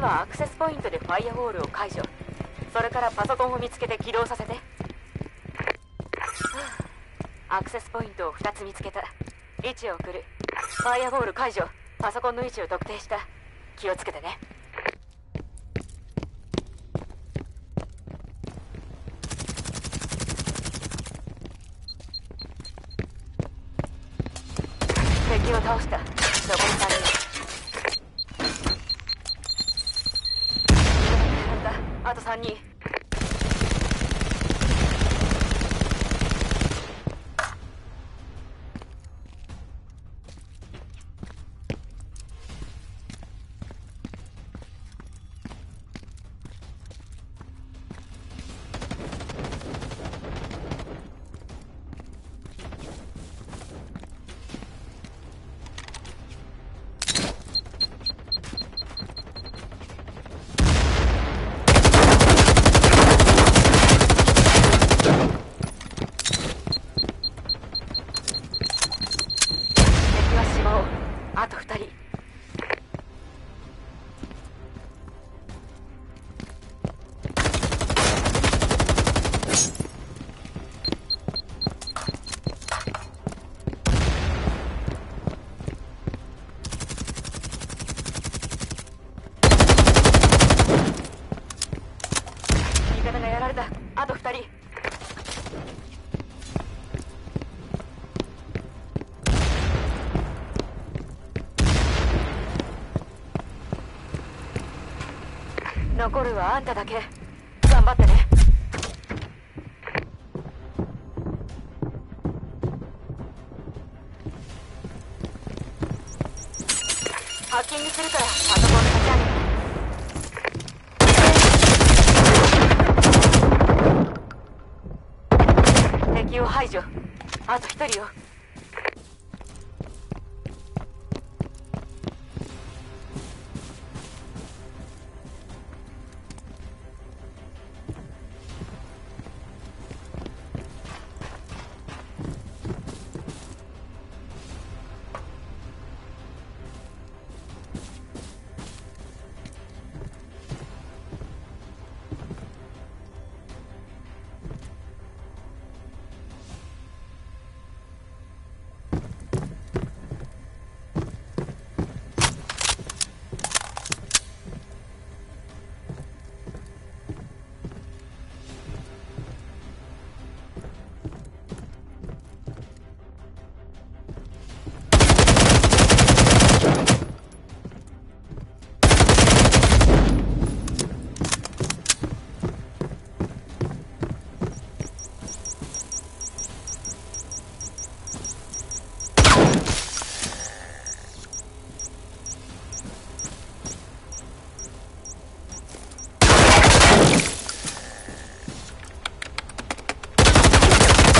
はアクセスポイントでファイアウォールを解除。それからパソコンを見つけて起動させて。アクセスポイントを2つ見つけた。位置を送る。ファイアウォール解除。パソコンの位置を特定した。気をつけてね。敵を倒した。残り3人。あと3人。あと2人。味方がやられた。あと2人。残るはあんただけ。頑張ってね。ハッキングするからパソコン立ち上げて。敵を排除。あと1人よ。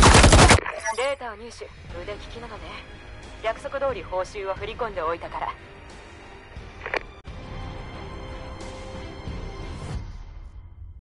データを入手。腕利きなのね。約束通り報酬は振り込んでおいたから。